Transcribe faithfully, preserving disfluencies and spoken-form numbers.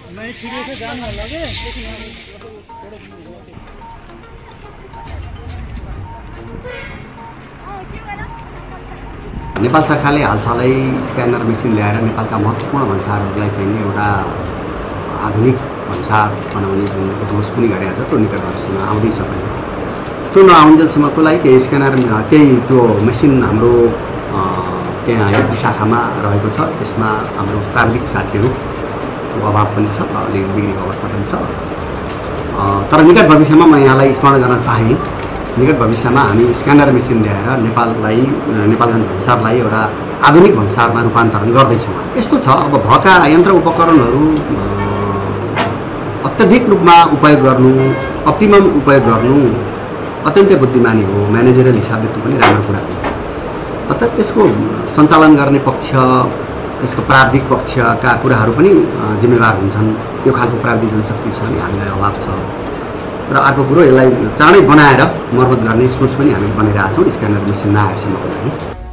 नेपाल सरकारले हालसालै scanner machine ल्याएर नेपालका महत्त्वपूर्ण भन्सारहरूलाई चाहिँ नि एउटा आधुनिक भन्सार बनाउने जुन उद्घोष पनि गरेको छ त्यो निकट भविष्यमा आउँदैछ पनि त्यो नआउन्जेलसम्मको लागि केही स्क्यानर केही त्यो मेसिन हाम्रो त्यहाँ यन्त्र शाखामा रहेको छ। त्यसमा हाम्रो प्राविधिक साथीहरूको अभाव पनि छ, अलि बिग्रेको अवस्था पनि छ। तर निकट भविष्यमा म यहाँलाई स्मरण गर्न चाहे निकट भविष्यमा हामी स्क्यानर मेसिन ल्याएर नेपाललाई नेपालगञ्ज भन्सारलाई एउटा आधुनिक भन्सारमा रूपान्तरण गर्दैछौँ। यस्तो छ, अब भएका यन्त्र उपकरणहरू अत्यधिक रूपमा उपयोग गर्नु, अप्टिमम उपयोग गर्नु अत्यन्तै बुद्धिमानी हो। म्यानेजरियल हिसाबले त्यो पनि राम्रो कुरा हो। अर्थात् त्यसको सञ्चालन गर्ने पक्ष, त्यसको प्राविधिक पक्षका कुराहरू पनि जिम्मेवार हुन्छन्। त्यो खालको प्राविधिक जनशक्ति छ भने हामीलाई अभाव छ। र अर्को कुरो, यसलाई चाँडै बनाएर मर्मत गर्ने सोच पनि हामी बनाइरहेछौँ स्क्यानर मेसिन नआएसम्मको लागि।